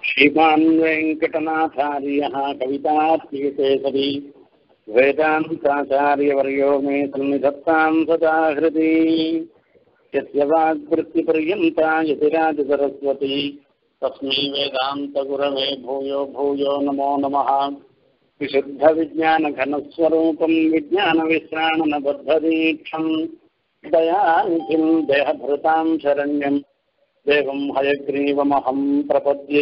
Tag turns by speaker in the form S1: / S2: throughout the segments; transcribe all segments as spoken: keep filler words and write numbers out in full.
S1: श्रीमान् वेङ्कटनाथार्यः कवितार्थिकेसरी वेदान्ताचार्यवर्यो मे सन्निधत्तां सदा हृदि यस्य वाग्वृत्तिपर्यन्ता यतिराजसरस्वती तस्मै वेदान्तगुरवे भूयो भूयो नमो नमः। विशुद्धविज्ञानघनस्वरूपं विज्ञानविश्राणनबद्धदीक्षं दयानिधिं देहभृतां शरण्यं देवं हयग्रीवमहं प्रपद्ये।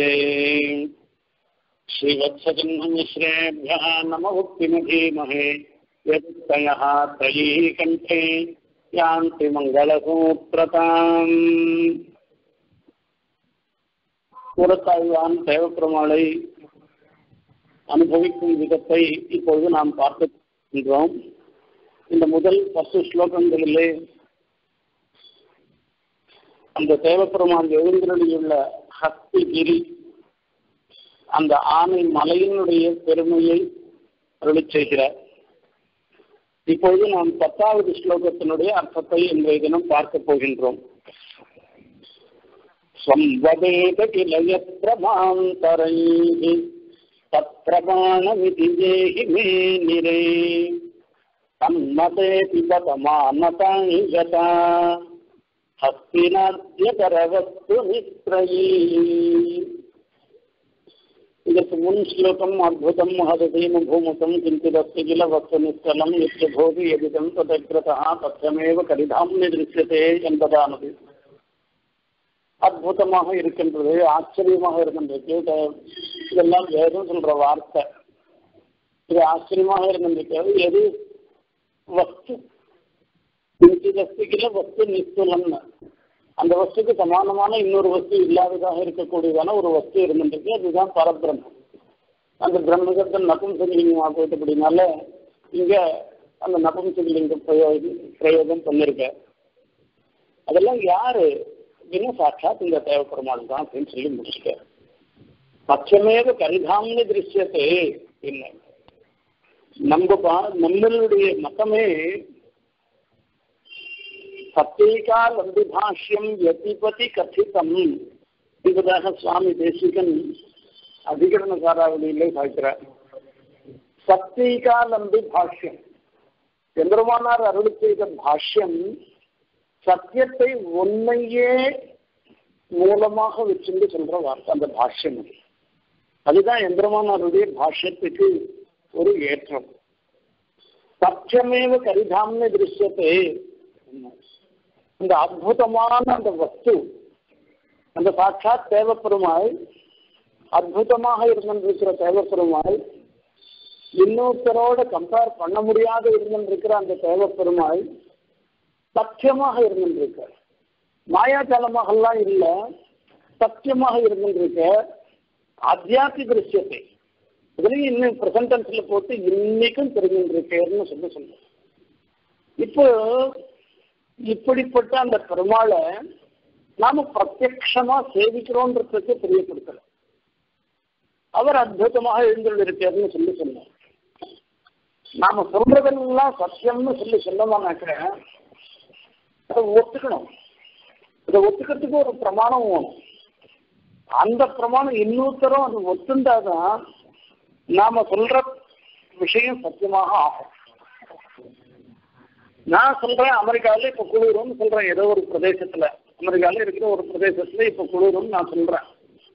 S1: श्रीवत्सचिह्नमिश्रेभ्यः नमोक्तिमधीमहे यत्तयः त्रयीः कण्ठे यान्ति मङ्गलसूत्रताम्। கூறத்தாழ்வான் தேவப்பெருமாளை அனுபவிக்கும் விதத்தை இப்பொழுது நாம் பார்க்கின்றோம். இந்த முதல் பத்து ஸ்லோகங்களிலே அந்த தேவப்பெருமாள் எழுந்தருளியுள்ள ஹஸ்திகிரி அந்த ஆனை மலையினுடைய பெருமையை அருளிச் செய்கிறார். இப்பொழுது நாம் பத்தாவது ஸ்லோகத்தினுடைய அர்த்தத்தை இன்றைய தினம் பார்க்க போகின்றோம். संवदेत किल यत्र मान्तरैः तत्प्रमाणमिति जेहि मे निरे तन्मतेति पतमानतां गता हस्तिनाद्यकरवस्तु नित्रयी. இதற்கு முன் ஸ்லோகம் அத்புதம் மகதீம பூமுகம் கிஞ்சிதஸ்தி கில வஸ்து நிஸ்கலம் யத்ய போதி யதிதம் ததக்ரதா தத்யமேவ கரிதாம்னி திருஷ்யதே என்பதானது. அற்புதமாக இருக்கின்றது, ஆச்சரியமாக இருக்கின்றது. இதெல்லாம் வேதம் சொல்ற வார்த்தை. இது ஆச்சரியமாக இருக்கின்றது. எது வஸ்து கிஞ்சிதஸ்திகில வஸ்து நிஸ்துலம்னு அந்த வஸ்துக்கு சமானமான இன்னொரு வஸ்து இல்லாததாக இருக்கக்கூடியதான ஒரு வஸ்து இருந்துருக்கு. அதுதான் பரபிரம்மம். அந்த பிரம்மகத்தை நபும்சகலிங்கமாக போயிட்டபடினால இங்க அந்த நபும்சகலிங்க பிரயோகம் பிரயோகம் பண்ணிருக்க. அதெல்லாம் யாரு இன்னும் சாட்சாத் இந்த தேவப்பெருமாள் தான் அப்படின்னு சொல்லி முடிச்சுக்க. பட்சமேவ கரிதாம்னு திருஷ்யத்தை என்ன நம்ம நம்மளுடைய மதமே சத்தியகா லம்பிபாஷ்யம் யதிபதி கதிதம் என்பதாக சுவாமி தேசிகன் அதிகரண சாராவளியிலே சாய்க்கிறார். சத்தியகா லம்பி பாஷ்யம் எம்பெருமானார் அருளி செய்த பாஷ்யம் சத்தியத்தை உண்மையே மூலமாக வச்சுட்டு சொல்ற வார்த்தை அந்த பாஷ்யம். அதுதான் எம்பெருமானாருடைய பாஷ்யத்துக்கு ஒரு ஏற்றம். சத்தியமேவ கரிதாம்னு திருஷ்யத்தை இந்த அற்புதமான அந்த வஸ்து அந்த சாட்சாத் தேவப்பெருமாள் அற்புதமாக இருந்திருக்கிற தேவப்பெருமாள் இன்னொருத்தரோட கம்பேர் பண்ண முடியாத இருந்திருக்கிற அந்த தேவப்பெருமாள் சத்தியமாக இருந்திருக்க. மாயாஜாலமாகலாம் இல்லை, சத்தியமாக இருந்திருக்க. ஆத்தியாத்மிக திருஷ்யத்தை இதுலையும் இன்னும் பிரசன்டென்ஸ்ல போட்டு இன்னைக்கும் தெரிஞ்சுருக்கேன்னு சொல்லி சொல்றேன். இப்போ இப்படிப்பட்ட அந்த பெருமாளை நாம பிரத்யக்ஷமா சேவிக்கிறோன்றதுக்கு தெரியப்படுத்தல. அவர் அற்புதமாக எழுந்துள்ளிருக்காருன்னு சொல்லி சொன்னார். நாம சொல்றதெல்லாம் சத்தியம்னு சொல்லி சொல்லமானாக்க அதை ஒத்துக்கணும். இதை ஒத்துக்கிறதுக்கு ஒரு பிரமாணம் வேணும். அந்த பிரமாணம் இன்னொருத்தரும் அது ஒத்துண்டாதான் நாம சொல்ற விஷயம் சத்தியமாக ஆகும். நான் சொல்றேன் அமெரிக்காவில இப்ப குளிரும் சொல்றேன். ஏதோ ஒரு பிரதேசத்துல அமெரிக்காவில இருக்கிற ஒரு பிரதேசத்துல இப்ப குளிரும் நான் சொல்றேன்.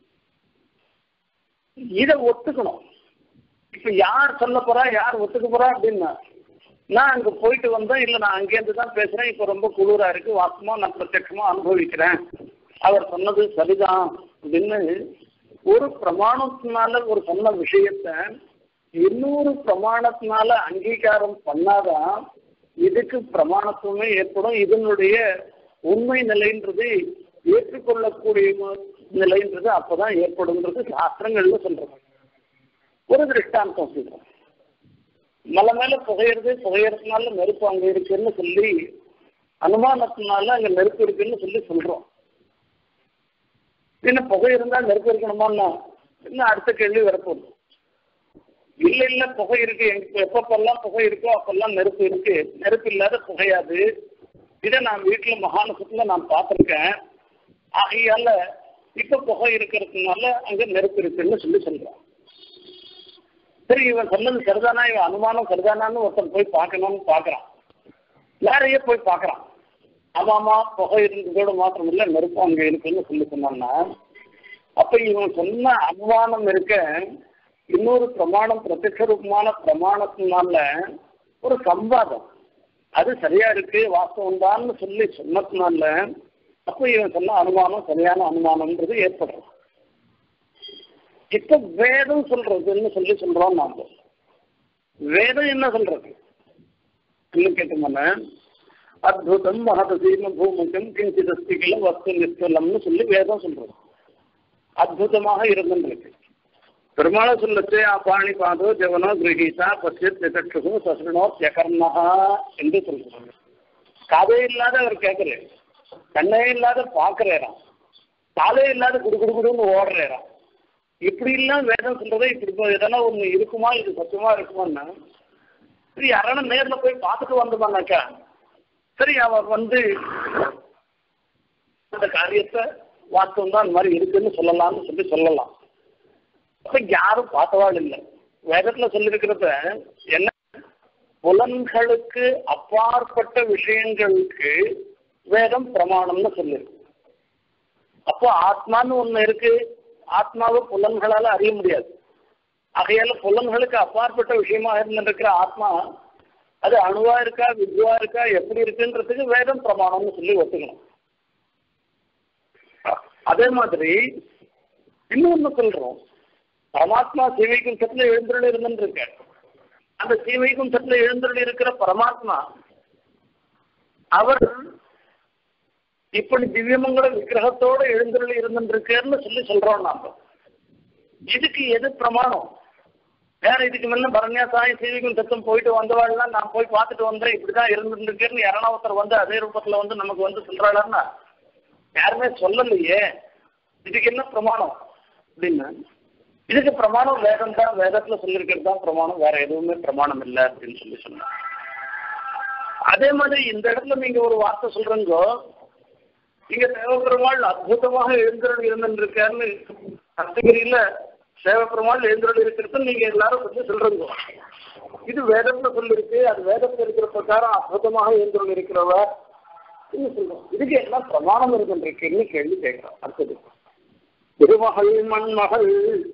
S1: இதை ஒத்துக்கணும். இப்ப யார் சொல்ல போறா, யார் ஒத்துக்க போறா அப்படின்னா, நான் அங்க போயிட்டு வந்தேன், இல்ல நான் அங்கேருந்து தான் பேசுறேன், இப்ப ரொம்ப குளிரா இருக்கு, வாசமா நான் பிரத்யட்சமா அனுபவிக்கிறேன், அவர் சொன்னது சரிதான் அப்படின்னு ஒரு பிரமாணத்தினால ஒரு சொன்ன விஷயத்த இன்னொரு பிரமாணத்தினால அங்கீகாரம் பண்ணாதான் இதுக்கு பிரமாணத்துவமே ஏற்படும். இதனுடைய உண்மை நிலைன்றது ஏற்றுக்கொள்ளக்கூடிய நிலைன்றது அப்பதான் ஏற்படும்ன்றது சாஸ்திரங்கள்ல சொல்றாங்க. ஒரு திருஷ்டாந்தம் சொல்றோம். மலை மேல புகையிறது, புகையறதுனால நெருப்பு அங்க இருக்குன்னு சொல்லி அனுமானத்தினால அங்க நெருப்பு இருக்குன்னு சொல்லி சொல்றோம். என்ன புகை இருந்தா நெருப்பு இருக்கணுமான்னா இன்னும் அடுத்த கேள்வி வரப்போகுது. இல்ல இல்ல புகை இருக்கு, எப்பப்பெல்லாம் புகை இருக்கோ அப்பெல்லாம் நெருப்பு இருக்கு, நெருப்பு இல்லாத புகையாது. இதை நான் வீட்டுல மகானுசத்துல நான் பார்த்திருக்கேன். ஆகையால இப்ப புகை இருக்கிறதுனால அங்க நெருப்பு இருக்குன்னு சொல்லி சொல்றான். சரி, இவன் சொன்னது சரிதானா, இவன் அனுமானம் சரிதானான்னு ஒருத்தன் போய் பார்க்கணும்னு பாக்குறான். வேறையே போய் பார்க்கறான். ஆமாமா, புகை இருந்ததோட மாத்திரம் இல்ல, நெருப்பு அங்க இருக்குன்னு சொல்லி சொன்னான்னா, அப்ப இவன் சொன்ன அனுமானம் இருக்க இன்னொரு பிரமாணம் பிரத்யட்ச ரூபமான பிரமாணத்தினால ஒரு சம்பாதம் அது சரியா இருக்கு, வாஸ்தவம் தான் சொல்லி சொன்னதுனால அப்போ இவன் சொன்ன அனுமானம் சரியான அனுமானம்ன்றது ஏற்படுறது. இப்ப வேதம் சொல்றதுன்னு சொல்லி சொல்றோம். நாம வேதம் என்ன சொல்றது கேட்டோம்னா, அத்புதம் மகதசீம பூமுகம் கிஞ்சித் அஸ்திகள வஸ்து நிஸ்தலம்னு சொல்லி வேதம் சொல்றது. அத்புதமாக இருந்துருக்கு. பெருமாளை சொல்லச்சு அப்பாணி பாதோ ஜவனோ கிரகீதா பசித் நிகழ்ச்சி சசுனோ தியகர்மஹா என்று சொல்றாங்க. கதை இல்லாத அவர் கேட்கிறார், கண்ணே இல்லாத பாக்குறாராம், காலே இல்லாத குடு குடு குடுன்னு ஓடுறாராம். இப்படி எல்லாம் வேதம் சொல்றதை இப்படி எதனா ஒண்ணு இருக்குமா, இது சத்தியமா இருக்குமான்னா, சரி யாரான நேர்ல போய் பார்த்துட்டு வந்தோம்னாக்கா சரி அவன் வந்து அந்த காரியத்தை வாஸ்தவம் தான் அந்த மாதிரி இருக்குன்னு சொல்லலாம்னு சொல்லி சொல்லலாம். அப்ப யாரும் பார்த்தவாள் இல்லை. வேதத்துல சொல்லியிருக்கிறத என்ன, புலன்களுக்கு அப்பாற்பட்ட விஷயங்களுக்கு வேதம் பிரமாணம்னு சொல்லிருக்கு. அப்போ ஆத்மான்னு ஒண்ணு இருக்கு, ஆத்மாவை புலன்களால அறிய முடியாது. ஆகையால புலன்களுக்கு அப்பாற்பட்ட விஷயமா இருந்திருக்கிற ஆத்மா அது அணுவா இருக்கா வித்வா இருக்கா எப்படி இருக்குன்றதுக்கு வேதம் பிரமாணம்னு சொல்லி ஒத்துக்கணும். அதே மாதிரி இன்னொன்னு சொல்றோம், பரமாத்மா சீவைக்கும் சத்துல எழுந்தருள் இருந்துட்டு இருக்க. அந்த சீவைக்கும் சத்துல எழுந்தருள் இருக்கிற பரமாத்மா அவர் இப்படி திவ்யமங்கள விக்கிரகத்தோட எழுந்தருள் இருந்துட்டு இருக்கேன்னு சொல்லி சொல்றோம். நாம இதுக்கு எது பிரமாணம்? வேற இதுக்கு முன்ன பரண்யா சாய் சீவிக்கும் சத்தம் போயிட்டு வந்தவாள்லாம் நான் போய் பார்த்துட்டு வந்தேன், இப்படிதான் இருந்துட்டு இருக்கேன்னு யாரான ஒருத்தர் வந்து அதே ரூபத்துல வந்து நமக்கு வந்து சொல்றாளான்னா யாருமே சொல்லலையே. இதுக்கு என்ன பிரமாணம் அப்படின்னா, இதுக்கு பிரமாணம் வேதம் தான், வேதத்துல சொல்லியிருக்கிறது தான் பிரமாணம், வேற எதுவுமே பிரமாணம் இல்லை அப்படின்னு சொல்லி சொன்னாங்க. அதே மாதிரி இந்த இடத்துல நீங்க ஒரு வார்த்தை சொல்றீங்கோ, இங்க தேவபெருமாள் அற்புதமாக எழுந்தருள் இருந்துருக்காருன்னு அர்த்தகிரியில தேவபெருமாள் எழுந்தருள் இருக்கிறது நீங்க எல்லாரும் வந்து சொல்றீங்க. இது வேதத்துல சொல்லிருக்கு, அது வேதத்துல இருக்கிற பிரகாரம் அற்புதமாக எழுந்தருள் இருக்கிறவர் சொல்றோம். இதுக்கு என்ன பிரமாணம் இருக்குன்னு கேள்வி கேட்கிறோம். அடுத்தது, திருமகள் மண்மகள்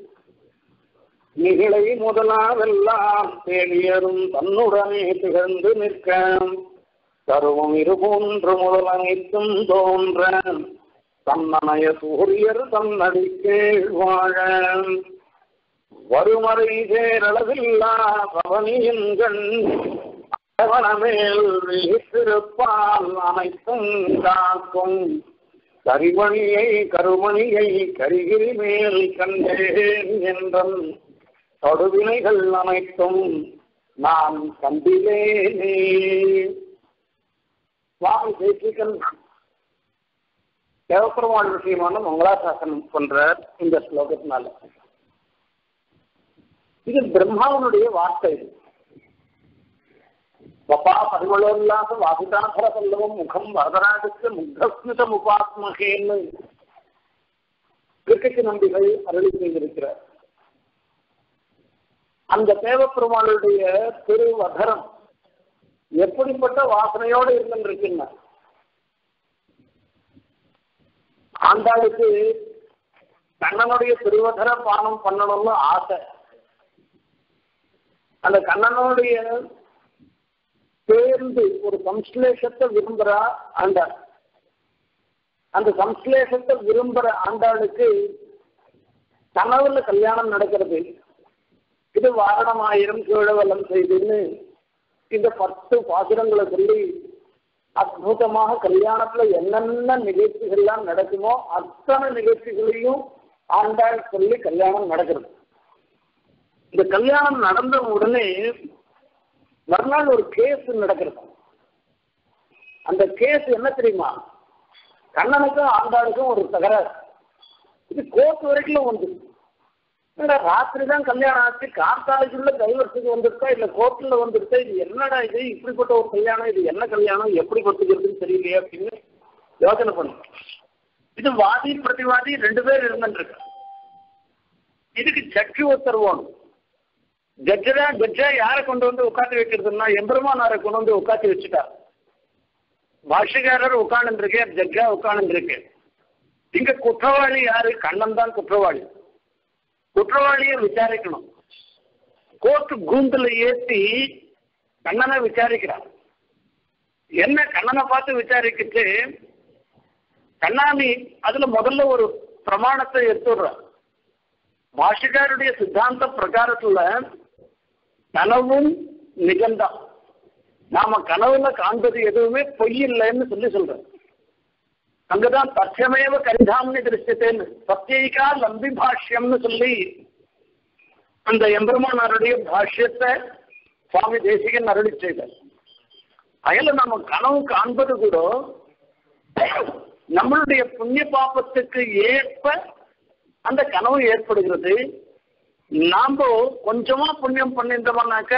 S1: நிகழை முதலாவெல்லாம் தேடியரும் தன்னுடனே திகழ்ந்து நிற்க கருவம் இருபோன்று முதல் அனைத்தும் தோன்ற தன்னணைய சூரியர் தன்னடி கேழ்வாழ வருமறை சேரளவில்லா பவனியன்கள் அவனமேல் விழித்திருப்பால் அனைத்தும் காக்கும் கரிமணியை கருமணியை கரிகிரி மேல் கண்டேன் என்றன் தொடுவினைகள் அனைத்தும் நான் கண்டிலேனே. சுவாமி தேசிகன் தேவபெருமாள் விஷயமான மங்களாசாசனம் பண்றார் இந்த ஸ்லோகத்தினால. இது பிரம்மாவனுடைய வார்த்தை. இது வப்பா பரிமளோல்லாச வாசிதாபர பல்லவம் முகம் வரதராஜத்து முக்தஸ்மிதம் உபாத்மகேன்னு கிருக்கி நம்பிகள் அருளி செய்திருக்கிறார். அந்த தேவப்பெருமாளுடைய திருவதரம் எப்படிப்பட்ட வாசனையோடு இருந்துருக்குன்னா, ஆண்டாளுக்கு கண்ணனுடைய திருவதர பானம் பண்ணணும்னு ஆசை. அந்த கண்ணனுடைய சேர்ந்து ஒரு சம்ஸ்லேஷத்தை விரும்புறா ஆண்டாள். அந்த சம்ஸ்லேஷத்தை விரும்புற ஆண்டாளுக்கு கனவுல கல்யாணம் நடக்கிறது. இது வாரணமாயிரம் கீழவலம் செய்துன்னு இந்த பத்து பாசுரங்களை சொல்லி அற்புதமாக கல்யாணத்துல என்னென்ன நிகழ்ச்சிகள்லாம் நடக்குமோ அத்தனை நிகழ்ச்சிகளையும் ஆண்டாள் சொல்லி கல்யாணம் நடக்கிறது. இந்த கல்யாணம் நடந்த உடனே மறுநாள் ஒரு கேஸ் நடக்கிறது. அந்த கேஸ் என்ன தெரியுமா, கண்ணனுக்கும் ஆண்டாளுக்கும் ஒரு தகராறு. இது கோர்ட் வரைக்கும் வந்து ராத்திரி தான் கல்யாணம் ஆச்சு, கார்த்தாலைக்குள்ள டைவர்ஸுக்கு வந்துருக்கா இல்ல கோர்ட்ல வந்துருக்கா, இது என்னடா இது இப்படிப்பட்ட ஒரு கல்யாணம், இது என்ன கல்யாணம் எப்படி கொத்துக்கிறதுன்னு தெரியலையே அப்படின்னு யோசனை பண்ணும். இது வாதி பிரதிவாதி ரெண்டு பேர் இருந்துருக்கு. இதுக்கு ஜட்ஜு ஒருத்தர் வேணும். ஜட்ஜரா ஜட்ஜா யாரை கொண்டு வந்து உட்காந்து வைக்கிறதுன்னா எம்பெருமானாரை கொண்டு வந்து உட்காந்து வச்சுட்டா. பாஷ்யக்காரர் உட்கார்ந்து இருக்கு, ஜட்ஜா உட்கார்ந்து இருக்கு. இங்க குற்றவாளி யாரு? கண்ணன் தான் குற்றவாளி. குற்றவாளியை விசாரிக்கணும். கோர்ட்டு கூண்டுல ஏற்றி கண்ணனை விசாரிக்கிறான். என்ன கண்ணனை பார்த்து விசாரிக்கிட்டு கண்ணாமி அதுல முதல்ல ஒரு பிரமாணத்தை எடுத்துடுற. பாஷ்யக்காருடைய சித்தாந்த பிரகாரத்துல கனவும் நிஜம்தான். நாம கனவுல காண்பது எதுவுமே பொய் இல்லைன்னு சொல்லி சொல்றோம். அங்கதான் தற்சமேவ கரிதாம்னு திருஷ்யத்தேன்னு சத்தியைக்கா லம்பி பாஷ்யம்னு சொல்லி அந்த எம்பெருமானாருடைய பாஷ்யத்தை சுவாமி தேசிகன் அருளி செய்தார். அயல நம்ம கனவு காண்பது கூட நம்மளுடைய புண்ணிய பாபத்துக்கு ஏற்ப அந்த கனவு ஏற்படுகிறது. நாம கொஞ்சமா புண்ணியம் பண்ணியிருந்தோம்னாக்க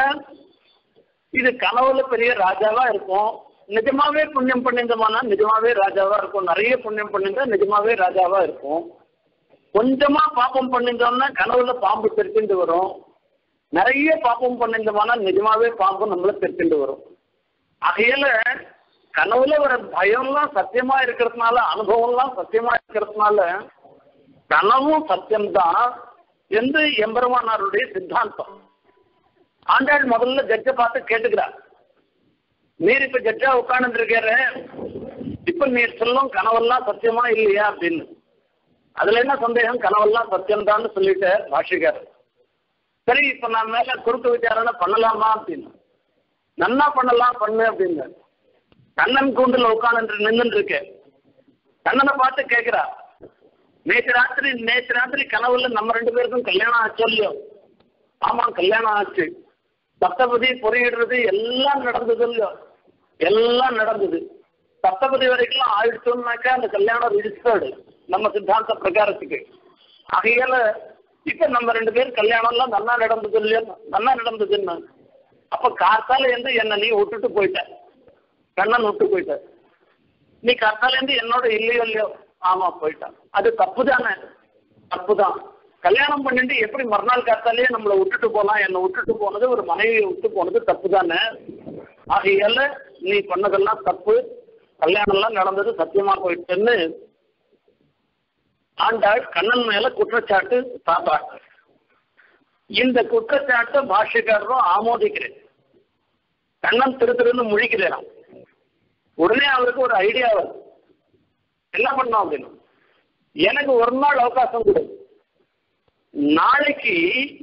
S1: இது கனவுல பெரிய ராஜாவா இருக்கும். நிஜமாவே புண்ணியம் பண்ணியிருந்தோம்னா நிஜமாவே ராஜாவா இருக்கும். நிறைய புண்ணியம் பண்ணியிருந்தா நிஜமாவே ராஜாவா இருக்கும். கொஞ்சமா பாப்பம் பண்ணியிருந்தோம்னா கனவுல பாம்பு தெரிச்சுட்டு வரும். நிறைய பாப்பம் பண்ணியிருந்தோம்னா நிஜமாவே பாம்பு நம்மள தெரிச்சுட்டு வரும். அதையில கனவுல வர பயம்லாம் சத்தியமா இருக்கிறதுனால, அனுபவம்லாம் சத்தியமா இருக்கிறதுனால கனவும் சத்தியம்தான் என்று எம்பெருமானாருடைய சித்தாந்தம். ஆண்டாள் முதல்ல ஜட்ஜை பார்த்து கேட்டுக்கிறார். நீர் இப்ப ஜட்ஜா உட்கார்ந்து இருக்காரு, இப்ப நீர் சொல்லும் கனவெல்லாம் சத்தியமா இல்லையா அப்படின்னு. அதுல என்ன சந்தேகம்? கனவெல்லாம் சத்தியம்தான்னு சொல்லிட்டு பாஷ்யக்காரர். சரி, இப்ப நான் மேல குறுக்கு விசாரணை பண்ணலாமா அப்படின்னு. நன்னா பண்ணலாம், பண்ணு அப்படின்னு. கண்ணன் கூண்டுல உட்காந்து நின்று இருக்கு. கண்ணனை பார்த்து கேட்கிறா, நேற்று ராத்திரி நேற்று ராத்திரி கனவுல நம்ம ரெண்டு பேருக்கும் கல்யாணம் ஆச்சு இல்லையோ? ஆமா, கல்யாணம் ஆச்சு. சப்தபதி பொறியிடுறது எல்லாம் நடந்தது இல்லையோ? எல்லாம் நடந்தது. சப்தபதி வரைக்கும் ஆயிடுச்சோம்னாக்கா அந்த கல்யாணம் ரிஜிஸ்டர்டு நம்ம சித்தாந்த பிரகாரத்துக்கு. ஆகையால இப்ப நம்ம ரெண்டு பேரும் கல்யாணம் எல்லாம் நல்லா நடந்தது இல்லையோ? நல்லா நடந்ததுன்னு. அப்ப காத்தால இருந்து என்ன நீ விட்டுட்டு போயிட்ட, கண்ணன் விட்டு போயிட்ட. நீ காத்தால இருந்து என்னோட இல்லையோ இல்லையோ? ஆமா, போயிட்டான். அது தப்பு தானே? தப்பு தான். கல்யாணம் பண்ணிட்டு எப்படி மறுநாள் காத்தாலேயே நம்மளை விட்டுட்டு போகலாம்? என்னை விட்டுட்டு போனது, ஒரு மனைவியை விட்டு போனது தப்பு தானே? ஆகையால நீ பண்ணதெல்லாம் தப்பு. கல்யாணம் எல்லாம் நடந்தது சத்தியமா போயிட்டுன்னு ஆண்டாள் கண்ணன் மேல குற்றச்சாட்டு சாப்பாடு. இந்த குற்றச்சாட்டை பாஷ்யக்காரரும் ஆமோதிக்கிறேன். கண்ணன் திரு திருன்னு முழிக்கிறேன். உடனே அவருக்கு ஒரு ஐடியா வரும். என்ன பண்ணோம் அப்படின்னு, எனக்கு ஒரு நாள் அவகாசம் கொடு. நாளைக்கு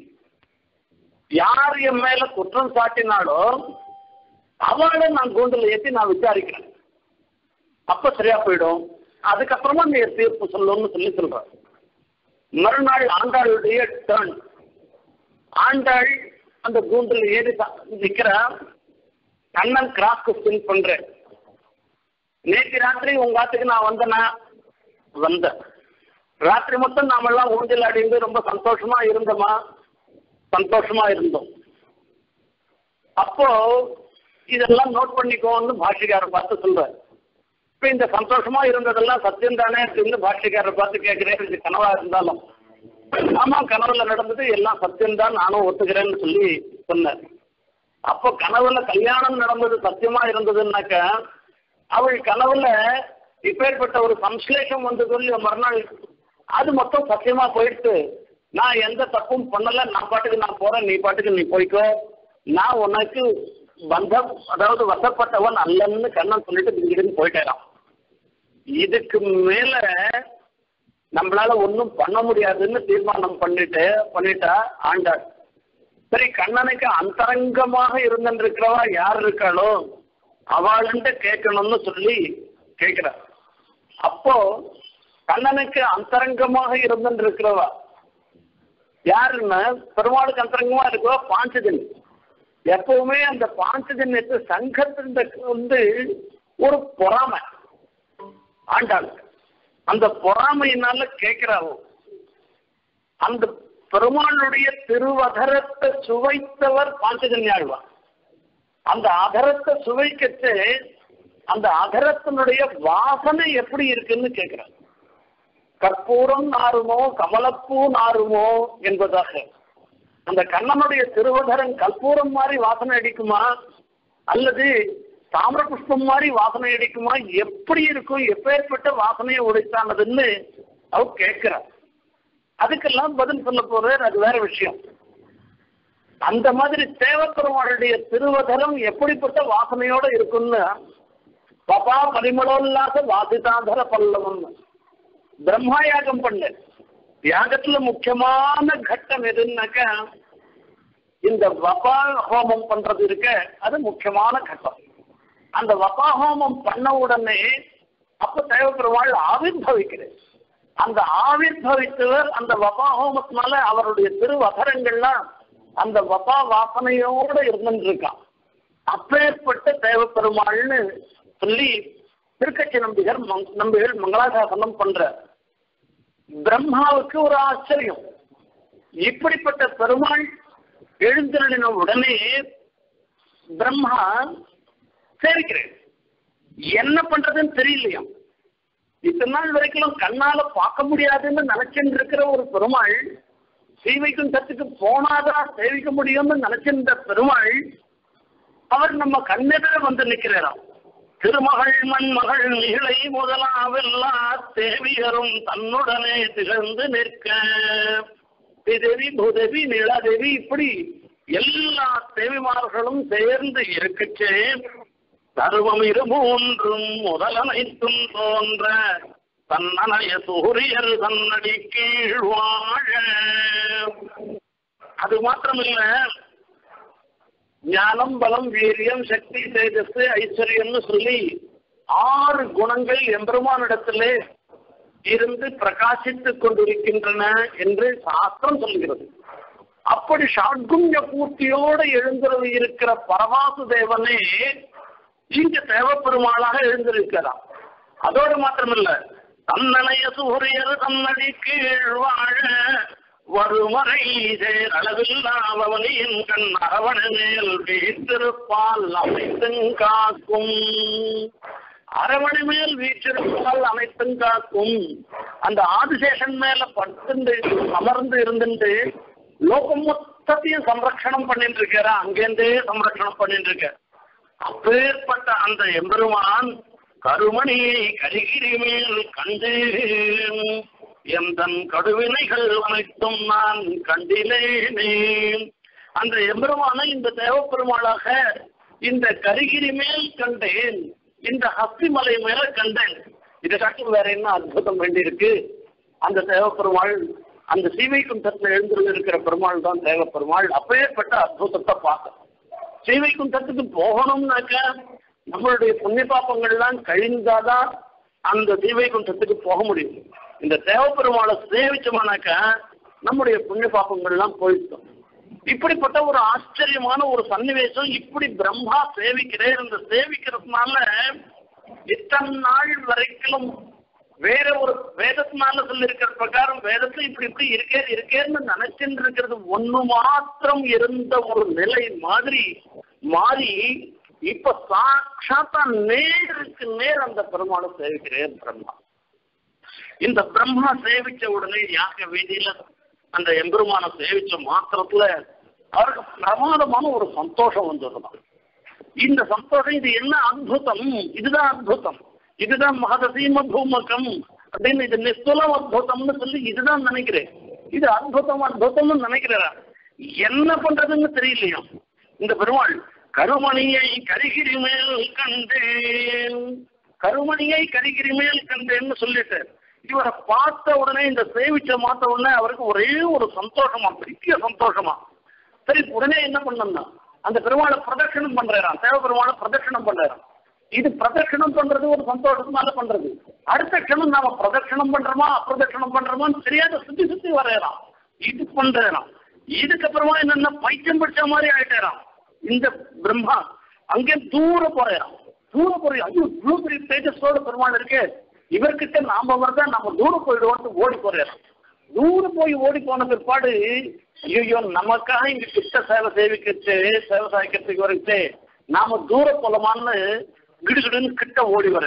S1: யார் என் மேல குற்றம் சாட்டினாலோ அவளை நான் கூண்டுல ஏற்றி நான் விசாரிக்கிறேன். அப்ப சரியா போயிடும். அதுக்கப்புறமா நீ தீர்ப்பு சொல்லணும்னு சொல்லி சொல்ற. மறுநாள் ஆண்டாளுடைய டர்ன். ஆண்டாள் அந்த கூண்டுல ஏறி நிக்கிற. கண்ணன் கிராஸ் கொஸ்டின் பண்றேன். நேற்று ராத்திரி உங்க ஆத்துக்கு நான் வந்தேனா? வந்தேன். ராத்திரி மொத்தம் நாமெல்லாம் ஊஞ்சல் அடைந்து ரொம்ப சந்தோஷமா இருந்தோமா? சந்தோஷமா இருந்தோம். அப்போ இதெல்லாம் நோட் பண்ணிக்கோன்னு பாஷ்யக்காரர் பார்த்து சொல்றாரு. இப்ப இந்த சந்தோஷமா இருந்ததெல்லாம் சத்தியம் தானே அப்படின்னு பாஷ்யக்காரர் பார்த்து கேட்கிறேன். இது கனவா இருந்தாலும் ஆமா, கனவுல நடந்தது எல்லாம் சத்தியம்தான், நானும் ஒத்துக்கிறேன்னு சொல்லி சொன்னார். அப்போ கனவுல கல்யாணம் நடந்தது சத்தியமா இருந்ததுன்னாக்க அவள் கனவுல இப்பேற்பட்ட ஒரு சம்ஸ்லேஷம் வந்து சொல்லி மறுநாள் அது மொத்தம் சத்தியமா போயிடுச்சு. நான் எந்த தப்பும் பண்ணல, நான் பாட்டுக்கு நான் போறேன், நீ பாட்டுக்கு நீ போய்க்கோ, நான் உனக்கு பந்தம் அதாவது வசப்பட்டவன் அல்லன்னு கண்ணன் சொல்லிட்டு திடீர்னு போயிட்டேன். இதுக்கு மேல நம்மளால ஒன்றும் பண்ண முடியாதுன்னு தீர்மானம் பண்ணிட்டு பண்ணிட்டா ஆண்டாள். சரி, கண்ணனுக்கு அந்தரங்கமாக இருந்திருக்கிறவா யார் இருக்காளோ அவள்கிட்ட கேட்கணும்னு சொல்லி கேட்கிறார். அப்போ கண்ணனுக்கு அந்தரங்கமாக இருந்திருக்கிறவா யாருன்னா பெருமாளுக்கு அந்தரங்கமா இருக்கவா பாஞ்சஜன். எப்பவுமே அந்த பாஞ்சஜன்யத்து சங்கத்தின் வந்து ஒரு பொறாமை ஆண்டாளுக்கு. அந்த பொறாமையினால கேட்கிறாவோ அந்த பெருமாளுடைய திருவதரத்தை சுவைத்தவர் பாஞ்சஜன்யாழ்வார். அந்த அதரத்தை சுவைக்கச்சு அந்த அதரத்தினுடைய வாசனை எப்படி இருக்குன்னு கேட்கிறார். கற்பூரம் நாருமோ கமலப்பூ நாருமோ என்பதாக. அந்த கண்ணனுடைய திருவதரன் கற்பூரம் மாதிரி வாசனை அடிக்குமா அல்லது தாமிர புஷ்பம் மாதிரி வாசனை அடிக்குமா, எப்படி இருக்கும், எப்பேற்பட்ட வாசனையை உடைத்தானதுன்னு அவ கேட்கிறார். அதுக்கெல்லாம் பதில் சொல்ல போறார், அது வேற விஷயம். அந்த மாதிரி தேவப்பெருமாளுடைய திருவதரம் எப்படிப்பட்ட வாசனையோட இருக்குன்னு பபா பரிமளோல்லாச வாசிதாதர பல்லவன் பிரம்மா யாகம் பண்ண. யாகத்துல முக்கியமான கட்டம் எதுன்னாக்க இந்த வபா ஹோமம் பண்றது இருக்க, அது முக்கியமான கட்டம். அந்த வபா ஹோமம் பண்ண உடனே அப்ப தேவப்பெருமாள் ஆவிர்பவிக்கிறார். அந்த ஆவிர்பவித்தவர் அந்த வபா ஹோமத்தினால அவருடைய திருவதரங்கள்லாம் அந்த வபா வாசனையோட இருந்துட்டு இருக்கான். அப்பேற்பட்ட தேவப்பெருமாள்னு சொல்லி திருக்கட்சி நம்பிகர் நம்பிகள் மங்களாசாசனம் பண்ற. பிரம்மாவுக்கு ஒரு ஆச்சரியம், இப்படிப்பட்ட பெருமாள் எழுந்திருளின உடனே பிரம்மா சேவிக்கிறேன், என்ன பண்றதுன்னு தெரியலையா. இத்தனை நாள் வரைக்கும் கண்ணால பார்க்க முடியாதுன்னு நினைச்சுட்டு இருக்கிற ஒரு பெருமாள் சீவைக்கும் தத்துக்கு போனாதான் சேவிக்க முடியும்னு நினைச்சிருந்த பெருமாள் அவர் நம்ம கண்ணெதிர வந்து நிற்கிறாராம். திருமகள் மண்மகள் நிகழை முதலாவெல்லா தேவியரும் தன்னுடனே திகழ்ந்து நிற்க, தேவி பூதேவி நிலாதேவி இப்படி எல்லா தேவிமார்களும் சேர்ந்து இருக்கச்சே தருவம் இரு மூன்றும் முதலனைத்தும் தோன்ற தன்னனைய சூரியர் தன்னடி கீழ் வாழ. அது மாத்திரமில்ல, ஞானம் பலம் வீரியம் சக்தி தேஜஸ் ஐஸ்வர்யம்னு சொல்லி ஆறு குணங்கள் எம்பெருமானிடத்திலே இருந்து பிரகாசித்துக் கொண்டிருக்கின்றன என்று சாஸ்திரம் சொல்கிறது. அப்படி ஷாட்குண்ய பூர்த்தியோடு எழுந்துறது இருக்கிற பரவாசு தேவனே இங்க தேவப்பெருமாளாக எழுந்திருக்கிறார். அதோடு மாத்திரமில்ல, தன்னனைய சூரியர் தன்னடி கீழ் வாழ வருமறை சேர் அளவில்லாதவனின் கண் அரவண மேல் வீற்றிருப்பால் அமைத்தும் காக்கும். அரவணை மேல் வீற்றிருப்பால் அமைத்தும் காக்கும். அந்த ஆதிசேஷன் மேல பட்டு அமர்ந்து இருந்துட்டு லோகம் மொத்தத்தையும் சம்ரட்சணம் பண்ணிட்டு இருக்காரா, அங்கேருந்தே சம்ரட்சணம் பண்ணிட்டு இருக்க. அப்பேற்பட்ட அந்த எம்பெருமான் கருமணியை கரிகிரி மேல் கண்டு எந்தன் கடுவினைகள் அனைத்தும் நான் கண்டிலேனே. அந்த எம்பெருமான இந்த தேவப்பெருமாளாக இந்த கரிகிரி மேல் கண்டேன், இந்த ஹஸ்திமலை மேல கண்டேன். இதை காட்டும் வேற என்ன அற்புதம் வேண்டியிருக்கு? அந்த தேவப்பெருமாள் அந்த சீவைக்குண்டத்தில் எழுந்து இருக்கிற பெருமாள் தான் தேவப்பெருமாள். அப்பேற்பட்ட அற்புதத்தை பார்க்க சீவைக்குண்டத்துக்கு போகணும்னாக்க நம்மளுடைய புண்ணிய பாப்பங்கள்லாம் கழிந்தாதான் அந்த சீவைக்குண்டத்துக்கு போக முடியும். இந்த தேவப்பெருமாளை சேவிச்சோம்னாக்க நம்முடைய புண்ணிய பாப்பங்கள்லாம் போயிட்டோம். இப்படிப்பட்ட ஒரு ஆச்சரியமான ஒரு சன்னிவேசம். இப்படி பிரம்மா சேவிக்கிறேன். இந்த சேவிக்கிறதுனால இத்தனை நாள் வரைக்கும் வேற ஒரு வேதத்தினால சொல்லி இருக்கிற பிரகாரம் வேதத்துல இப்படி இப்படி இருக்கே இருக்கேன்னு நினைச்சுட்டு இருக்கிறது ஒண்ணு மாத்திரம் இருந்த ஒரு நிலை மாதிரி மாறி இப்ப சாட்சாத்தா நேருக்கு நேர் அந்த பெருமாளை சேவிக்கிறேன் பிரம்மா. இந்த பிரம்மா சேவிச்ச உடனே யாக வீதியில அந்த எம்பெருமான சேவிச்ச மாத்திரத்துல அவருக்கு பிரமாதமான ஒரு சந்தோஷம் வந்துடுதான். இந்த சந்தோஷம் இது என்ன அத்புதம், இதுதான் அத்புதம், இதுதான் மகதசீம பூமகம் அப்படின்னு இது நிஸ்துலம் அத்புதம்னு சொல்லி இதுதான் நினைக்கிறேன். இது அத்புதம் அத்புதம்னு நினைக்கிறா. என்ன பண்றதுன்னு தெரியலையா. இந்த பெருமாள் கருமணியை கரிகிரி மேல் கண்டேன், கருமணியை கரிகிரி மேல் கண்டேன்னு சொல்லிட்டு இவரை பார்த்த உடனே இந்த சேவிச்ச மாத்த உடனே அவருக்கு ஒரே ஒரு சந்தோஷமா, பெரிய சந்தோஷமா. சரி, உடனே என்ன பண்ணோம்னா அந்த பெருமாளை பிரதட்சணம் பண்றான், தேவ பெருமாளை பிரதட்சணம் பண்றான். இது பிரதட்சணம் பண்றது ஒரு சந்தோஷத்தினால பண்றது. அடுத்த க்ஷணம் நாம பிரதட்சணம் பண்றோமா அப்பிரதட்சணம் பண்றோமான்னு தெரியாத சுத்தி சுத்தி வரையறான். இது பண்றான். இதுக்கப்புறமா என்னன்னா பைத்தியம் பிடிச்ச மாதிரி ஆயிட்டாராம் இந்த பிரம்மா. அங்கே தூர போறான், தூர போற அது இவ்வளவு பெரிய தேஜஸோட பெருமாள் இருக்கு, இவர்கிட்ட நாம வரதான் நம்ம தூரம் போயிடுவோம் ஓடி போறான். தூரம் போய் ஓடி போன பிற்பாடு ஐயோ நமக்காக இங்க கிட்ட சேவை சேவிக்கிச்சு சேவை சாய்க்கிறதுக்கு வரைச்சு நாம தூர போலமான்னு கிடுகிடுன்னு கிட்ட ஓடி வரையறோம்.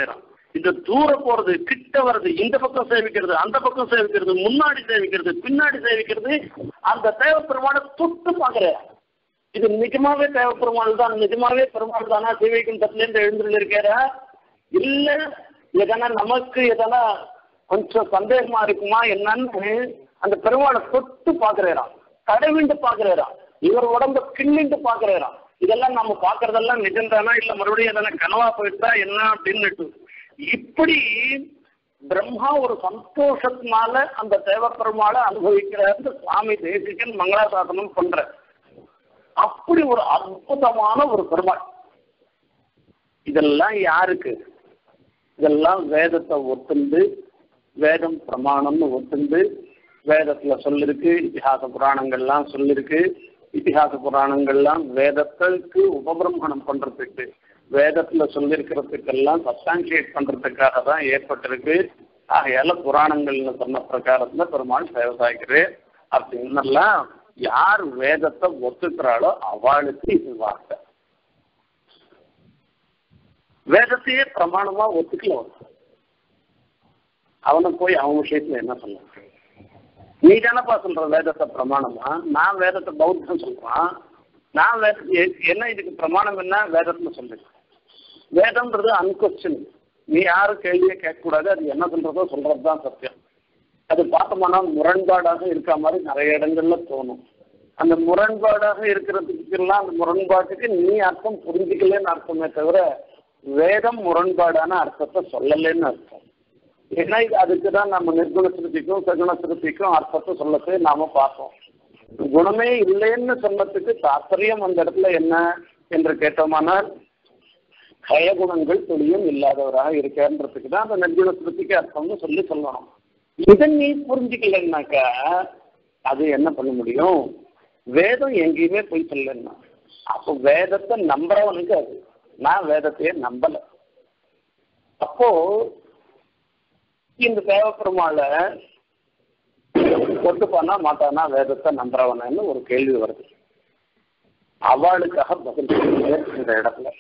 S1: இந்த தூர போறது, கிட்ட வர்றது, இந்த பக்கம் சேவிக்கிறது, அந்த பக்கம் சேவிக்கிறது, முன்னாடி சேவிக்கிறது, பின்னாடி சேவிக்கிறது, அந்த தேவப்பெருமானை தொட்டு பாக்குறேன். இது நிஜமாவே தேவப்பெருமாள் தான், நிஜமாவே பெருமாள் தானா சேவிக்கும் தட்டுல இருந்து எழுந்துள்ள இருக்கிற இல்ல எதனா நமக்கு எதனா கொஞ்சம் சந்தேகமா இருக்குமா என்னன்னு அந்த பெருமாளை தொட்டு பாக்குறாராம், தடவிண்டு பாக்குறாராம், இவர் உடம்ப கிண்ணிண்டு பாக்குறாராம். இதெல்லாம் நம்ம பாக்குறதெல்லாம் நிஜம்தானா இல்ல மறுபடியும் எதனா கனவா போயிட்டா என்ன அப்படின்னு இப்படி பிரம்மா ஒரு சந்தோஷத்தினால அந்த தேவப்பெருமாளை அனுபவிக்கிறாரு சுவாமி தேசிகன் மங்களாசாசனம் பண்ற. அப்படி ஒரு அற்புதமான ஒரு பெருமாள். இதெல்லாம் யாருக்கு? இதெல்லாம் வேதத்தை ஒத்துண்டு, வேதம் பிரமாணம்னு ஒத்துண்டு, வேதத்துல சொல்லிருக்கு, இதிகாச புராணங்கள்லாம் சொல்லிருக்கு. இதிகாச புராணங்கள்லாம் வேதத்துக்கு உபபிரமணம் பண்றதுக்கு, வேதத்துல சொல்லிருக்கிறதுக்கெல்லாம் சப்ஸ்டான்சியேட் பண்றதுக்காக தான் ஏற்பட்டிருக்கு. ஆகையால புராணங்கள்னு சொன்ன பிரகாரத்துல பெருமாள் சேவை சாய்க்கிறேன் அப்படின்னெல்லாம் யார் வேதத்தை ஒத்துக்கிறாளோ அவளுக்கு இது வார்த்தை. வேதத்தையே பிரமாணமா ஒத்துக்கல அவனை போய் அவன் விஷயத்துல என்ன சொல்ல? நீ தானப்பா சொல்ற வேதத்தை பிரமாணமா? நான் வேதத்தை பௌத்தம் சொல்றான். நான் வேத என்ன இதுக்கு பிரமாணம் என்ன வேதத்துல சொல்றேன். வேதம்ன்றது அன்கொஸ்டின், நீ யாரும் கேள்வியை கேட்கக்கூடாது, அது என்ன சொல்றதோ சொல்றதுதான் சத்தியம். அது பார்த்தோம்னா முரண்பாடாக இருக்க மாதிரி நிறைய இடங்கள்ல தோணும். அந்த முரண்பாடாக இருக்கிறதுக்கெல்லாம் அந்த முரண்பாட்டுக்கு நீ அர்த்தம் புரிஞ்சுக்கலன்னு அர்த்தமே தவிர வேதம் முரண்பாடான அர்த்தத்தை சொல்லலன்னு அர்த்தம். ஏன்னா இது அதுக்குதான் நம்ம நிர்குண சிருத்திக்கும் சகுண சிருத்திக்கும் அர்த்தத்தை சொல்லத்தை நாம பார்த்தோம். குணமே இல்லைன்னு சொன்னதுக்கு தாற்பயம் அந்த இடத்துல என்ன என்று கேட்டோமானால் கயகுணங்கள் துளியும் இல்லாதவராக இருக்கன்றதுக்கு தான் அந்த நிர்குண சிருத்திக்கு அர்த்தம்னு சொல்லி சொல்லணும். இதை நீ புரிஞ்சுக்கலன்னாக்கா அது என்ன பண்ண முடியும்? வேதம் எங்கேயுமே போய் சொல்லன்னா அப்போ வேதத்தை நம்புறவனுக்கு அது. நான் வேதத்தையே நம்பல. அப்போ இந்த தேவப்பெருமாளை ஒத்துப்பானா மாட்டானா வேதத்தை நம்புறவனன்னு ஒரு கேள்வி வருது. அவளுக்காக பதில் இந்த இடத்துல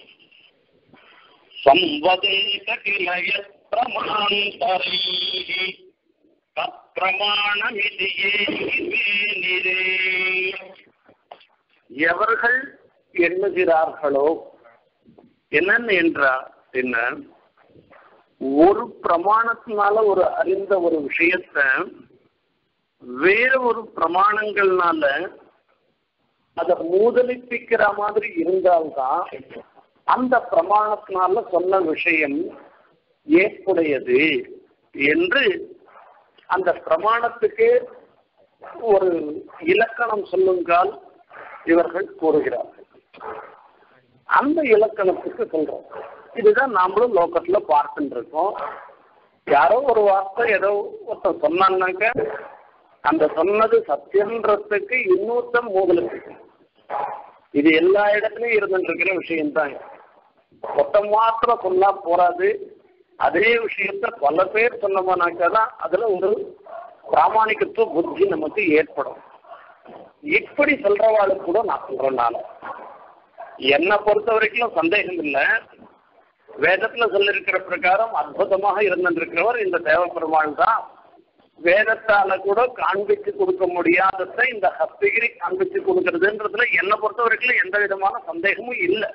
S1: எவர்கள் எண்ணுகிறார்களோ என்னன்னு என்றா என்ன, ஒரு பிரமாணத்தினால ஒரு அறிந்த ஒரு விஷயத்த வேற ஒரு பிரமாணங்கள்னால அதை மூதலிப்பிக்கிற மாதிரி இருந்தால்தான் அந்த பிரமாணத்தினால சொன்ன விஷயம் ஏற்புடையது என்று அந்த பிரமாணத்துக்கு ஒரு இலக்கணம் சொல்லுங்கால் இவர்கள் கூறுகிறார்கள். அந்த இலக்கணத்துக்கு சொல்றோம். இதுதான் நாமளும் லோகத்துல பார்த்துட்டு இருக்கோம். யாரோ ஒரு வார்த்தை ஏதோ ஒருத்தர் சொன்னான்னாக்க அந்த சொன்னது சத்தியன்றதுக்கு இன்னொருத்தம் மூதலுக்கு. இது எல்லா இடத்துலயும் இருந்துட்டு இருக்கிற விஷயம்தான். ஒருத்தம் மாத்திரம் சொன்னா போராது, அதே விஷயத்த பல பேர் சொன்னோம்னாக்காதான் அதுல ஒரு பிராமணிகத்துவ புத்தி நமக்கு ஏற்படும். இப்படி சொல்றவாளுக்கு கூட நான் சொல்றேன்னால என்னை பொறுத்த வரைக்கும் சந்தேகம் இல்லை. வேதத்துல சொல்லிருக்கிற பிரகாரம் அற்புதமாக இருந்திருக்கிறவர் இந்த தேவப்பெருமாள் தான். வேதத்தால கூட காண்பிச்சு கொடுக்க முடியாததை இந்த ஹஸ்தகிரி காண்பிச்சு கொடுக்கறதுன்றதுல என்னை பொறுத்த வரைக்கும் எந்த விதமான சந்தேகமும் இல்லை.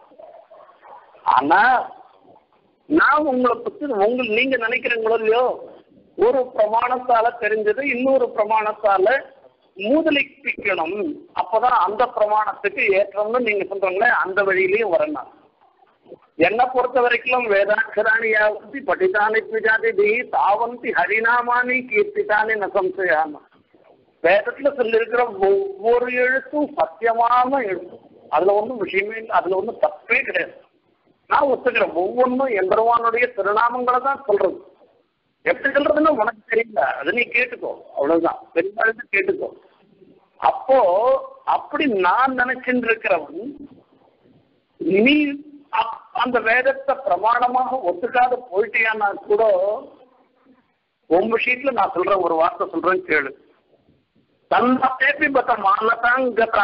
S1: ஆனா நான் உங்களை பத்தி உங்க நீங்க நினைக்கிறீங்களோ இல்லையோ, ஒரு பிரமாணத்தால தெரிஞ்சது இன்னொரு பிரமாணத்தால மூதலிப்பிக்கணும், அப்பதான் அந்த பிரமாணத்துக்கு ஏற்றம்னு நீங்க சொல்றீங்களே, அந்த வழியிலையும் வரணும். என்னை பொறுத்த வரைக்கும் வேதாட்சராணியாவந்தி படித்தானி பிஜாதி தாவந்தி ஹரிநாமானி கீர்த்தித்தானி நசம்சயாம. வேதத்துல சொல்லியிருக்கிற ஒவ்வொரு எழுத்தும் சத்தியமான எழுத்தும், அதுல ஒன்றும் விஷயமே இல்லை, அதுல ஒன்றும் தப்பே கிடையாது. நான் ஒத்துக்கிறேன். ஒவ்வொன்றும் எம்பெருமானுடைய திருநாமங்களை தான் சொல்றது. எப்படி சொல்றதுன்னு உனக்கு தெரியல, அது நீ கேட்டுக்கோ, அவ்வளவுதான். பெரும்பாலும் கேட்டுக்கோ. அப்போ அப்படி நான் நினைச்சுட்டு இருக்கிறவன் நீ அந்த வேதத்தை பிரமாணமாக ஒத்துக்காத போயிட்டியான்னா கூட உன் விஷயத்துல நான் சொல்றேன், ஒரு வார்த்தை சொல்றேன் கேளு. தன்னேபி பத்த மானதாங்கதா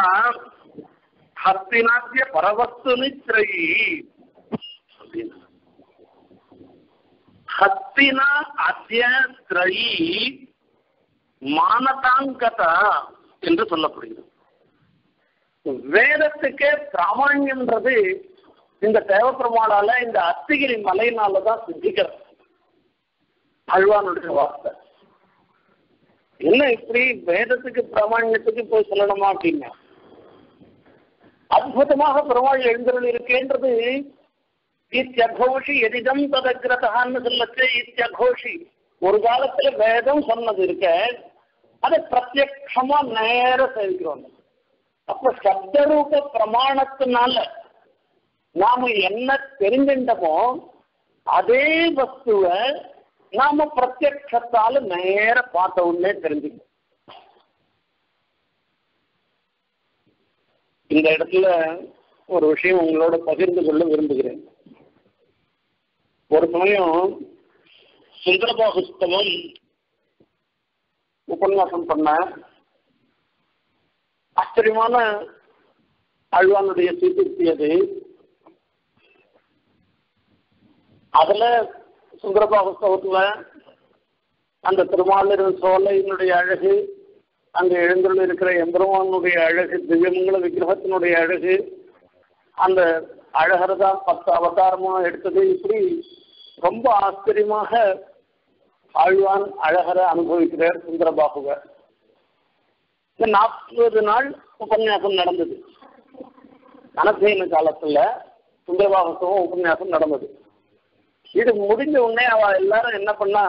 S1: ஹஸ்தினாத்திய பரவஸ்து நித்ரயி. ஹத்தினா அத்திய திரயி மானதாங்கதா என்று சொல்லப்படுகிறது. வேதத்துக்கே பிராமணியன்றது இந்த தேவப்பெருமாளால இந்த அத்திகிரி மலையினாலதான் சித்திக்கிறது. ஆழ்வானுடைய வார்த்தை என்ன இப்படி வேதத்துக்கு பிராமணியத்துக்கு போய் சொல்லணுமா அப்படின்னா, அற்புதமாக பெருமாள் எழுந்தருள் இருக்கேன்றது இத்தியகோஷி எதிதம் ததகிரதான்னு சொல்லச்சு. இத்தியகோஷி ஒரு காலத்துல வேதம் சொன்னது இருக்க, அதை பிரத்யட்சமா நேர சேவிக்கிறோம். அப்ப சப்தரூப பிரமாணத்தினால நாம என்ன தெரிஞ்சின்றமோ அதே வஸ்துவை நாம பிரத்யட்சத்தால நேர பார்த்த உடனே தெரிஞ்சுக்கணும். இந்த இடத்துல ஒரு விஷயம் உங்களோட பகிர்ந்து கொள்ள விரும்புகிறேன். ஒரு சமயம் சுந்தரபாகுஸ்தவம் உபன்யாசம் பண்ண ஆச்சரியமான ஆழ்வானுடைய சீர்திருத்தி அது. அதுல சுந்தரபாகுஸ்தவத்துல அந்த திருமாலின் சோலையினுடைய அழகு, அங்க எழுந்துள்ள இருக்கிற எம்பெருமானுடைய அழகு, திவ்யமங்கல விக்கிரகத்தினுடைய அழகு, அந்த அழகரதா பத்து அவதாரமா எடுத்தது, இப்படி ரொம்ப ஆச்சரியமாக ஆழ்வான் அழகரை அனுபவிக்கிறார் சுந்தரபாகுவ. இந்த நாற்பது நாள் உபன்யாசம் நடந்தது. அனசேன காலத்துல சுந்தரபாகுவம் உபன்யாசம் நடந்தது. இது முடிஞ்ச உடனே அவ எல்லாரும் என்ன பண்ணா,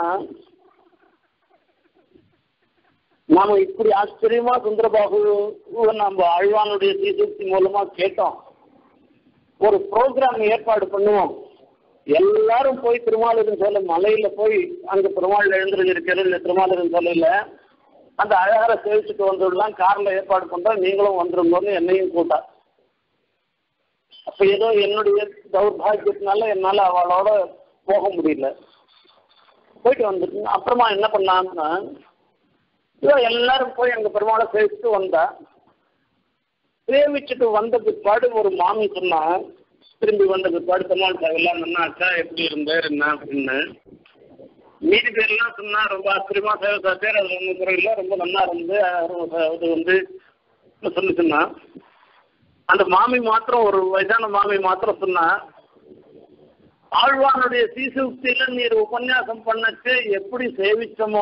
S1: நாம இப்படி ஆச்சரியமா சுந்தரபாகு நம்ம ஆழ்வானுடைய சீர்திருத்தி மூலமா கேட்டோம், ஒரு ப்ரோக்ராம் ஏற்பாடு பண்ணுவோம், எல்லாரும் போய் திருமாலின் சோலை மலையில போய் அங்க பெருமாள் எழுந்திருந்து இருக்கிற இந்த திருமாலின் சோலையில அந்த அழகரை சேவிச்சுட்டு வந்துடலாம், கார்ல ஏற்பாடு பண்றோம், நீங்களும் வந்துருங்கன்னு என்னையும் கூட்டா. அப்ப ஏதோ என்னுடைய தௌர்பாகியத்தினால என்னால அவளோட போக முடியல, போயிட்டு வந்துட்டு அப்புறமா என்ன பண்ணான்னா, இதோ எல்லாரும் போய் அங்க பெருமாளை சேவிச்சுட்டு வந்தா. சேவிச்சுட்டு வந்த பிற்பாடு ஒரு மாமி சொன்னா, திரும்பி வந்த பிற்பாடு பெருமாள் எல்லாம் நல்லா அக்கா எப்படி இருந்தார் என்ன அப்படின்னு. மீதி பேர்லாம் சொன்னா ரொம்ப ஆச்சரியமா சேவை சார், அது ஒன்றும் குறையில ரொம்ப நல்லா இருந்து அது வந்து சொல்லி சொன்னா. அந்த மாமி மாத்திரம், ஒரு வயதான மாமி மாத்திரம் சொன்னா, ஆழ்வானுடைய சீசுக்தியில நீர் உபன்யாசம் பண்ணச்சு எப்படி சேவிச்சமோ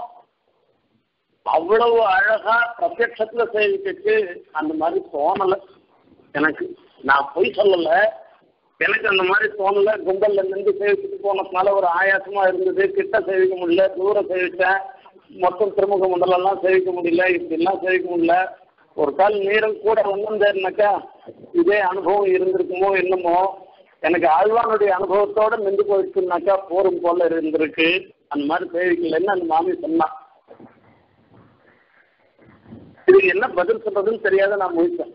S1: அவ்வளவு அழகா பிரத்யட்சத்துல சேவிச்சு அந்த மாதிரி தோணல எனக்கு. நான் பொய் சொல்லல, எனக்கு அந்த மாதிரி தோணல. கும்பல்ல நின்று சேவிச்சுட்டு போனதுனால ஒரு ஆயாசமா இருந்தது, கிட்ட சேவிக்க முடியல, தூரம் சேவிச்சேன், மொத்தம் திருமுக மண்டலம் சேவிக்க முடியல, இப்படி எல்லாம் சேவிக்க முடியல. ஒரு கால் நேரம் கூட வந்திருந்தேன்னாக்கா இதே அனுபவம் இருந்திருக்குமோ என்னமோ. எனக்கு ஆழ்வானுடைய அனுபவத்தோட நின்று போயிடுச்சுனாக்கா போரும் போல இருந்திருக்கு, அந்த மாதிரி சேவிக்கலன்னு அந்த மாமி சொன்னான். இது என்ன பதில் சொல்றதுன்னு தெரியாத நான் முயற்சேன்.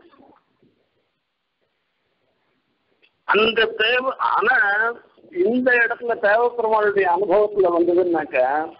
S1: அந்த தேவை, ஆனா இந்த இடத்துல தேவப்பெருமாளுடைய அனுபவத்துல வந்ததுன்னாக்க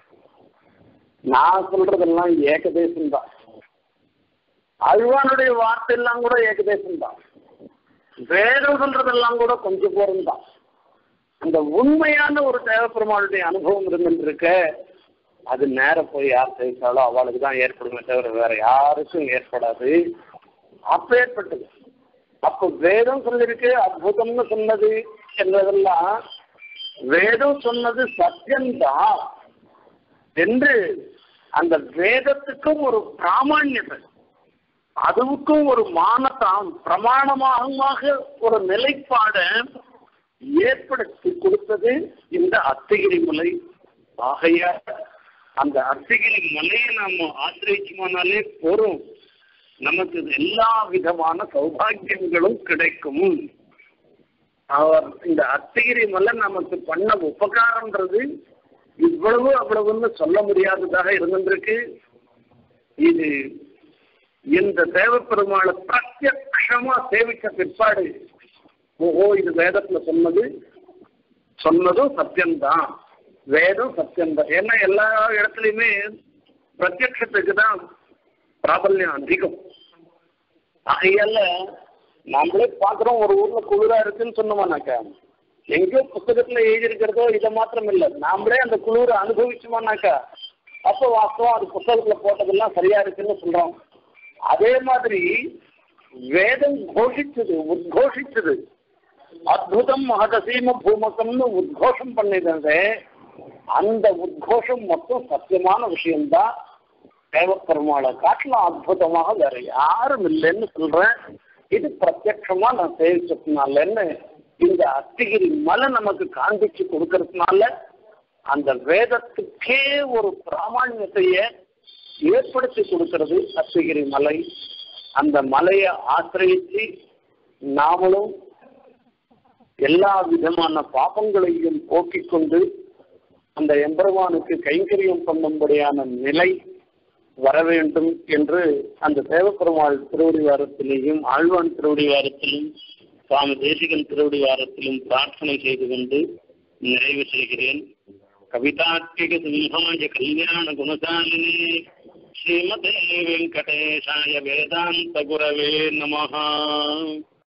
S1: நான் சொல்றதெல்லாம் ஏகதேசம் தான். ஆழ்வானுடைய வார்த்தை எல்லாம் கூட ஏகதேசம் தான். வேதம் சொல்றதெல்லாம் கூட கொஞ்சம் போரும் தான். அந்த உண்மையான ஒரு தேவப்பெருமாளுடைய அனுபவம் இருந்துருக்க, அது நேரம் போய் யார் செய்தாலோ அவளுக்கு தான் ஏற்படுமே தவிர வேற யாருக்கும் ஏற்படாது. அப்ப ஏற்பட்டது. அப்போ வேதம் சொல்லிருக்கு, அற்புதம்னு சொன்னது என்பதெல்லாம் வேதம் சொன்னது சத்தியம்தான் என்று அந்த வேதத்துக்கும் ஒரு பிராமணியத்தை, அதுவுக்கும் ஒரு மானத்தாம் பிரமாணமாக ஒரு நிலைப்பாடை ஏற்படுத்தி கொடுத்தது இந்த அத்திகிரி மலை. ஆகையா அந்த அத்திகிரி மலையை நாம ஆசிரியமானாலே போறோம், நமக்கு எல்லா விதமான சௌபாகியங்களும் கிடைக்கும். அவர் இந்த அத்திகிரி மலை நமக்கு பண்ண உபகாரம்ன்றது இவ்வளவு அவ்வளவுன்னு சொல்ல முடியாததாக இருந்திருக்கு. இது இந்த தேவப்பெருமாளை பிரத்யக்ஷமா சேவிக்க பிற்பாடு ஓஹோ இது வேதத்துல சொன்னது சொன்னதும் சத்தியம்தான், வேதம் சத்தியம்தான். ஏன்னா எல்லா இடத்துலையுமே பிரத்யக்ஷத்துக்கு தான் பிராபல்யம் அதிகம். ஆகையால நாமளே பார்க்குறோம், ஒரு ஊர்ல குளிரா இருக்குன்னு சொன்னோம்னாக்கா எங்கேயோ புத்தகத்துல எழுதியிருக்கிறதோ இதை மாத்திரம் இல்லை, நாமளே அந்த குளிரை அனுபவிச்சோமானாக்கா அப்போ வாஸ்தவம் அது புத்தகத்துல போட்டதெல்லாம் சரியா இருக்குன்னு சொல்றோம். அதே மாதிரி வேதம் கோஷிச்சது, உத்கோஷிச்சது, அத்புதம் மகதசீம பூமகம்னு உத்கோஷம் பண்ணிருந்தே அந்த உத்கோஷம் மொத்தம் சத்தியமான விஷயம்தான். தேவப்பெருமாளை காட்டலாம் அற்புதமாக வேற யாரும் இல்லைன்னு சொல்றேன். இது பிரத்யட்சமா நான் சேவிச்சதுனாலன்னு இந்த அத்திகிரி மலை நமக்கு காண்பிச்சு கொடுக்கறதுனால அந்த வேதத்துக்கே ஒரு பிராமணியத்தைய ஏற்படுத்தி கொடுக்கிறது அத்திகிரி மலை. அந்த மலையை ஆசிரியிச்சு நாமளும் எல்லா விதமான பாபங்களையும் போக்கிக் கொண்டு அந்த எம்பெருமானுக்கு கைங்கரியம் பண்ணும்படியான நிலை வர வேண்டும் என்று அந்த தேவப்பெருமாள் திருவடிவாரத்திலேயும் ஆழ்வான் திருவடிவாரத்திலும் சுவாமி தேசிகன் திருவடிவாரத்திலும் பிரார்த்தனை செய்து கொண்டு நிறைவு செய்கிறேன். கவிதாத்மிக சிம்ஹாய கல்யாண குணசாலினி ஸ்ரீமதே வெங்கடேஷாய வேதாந்த குரவே நமஹ.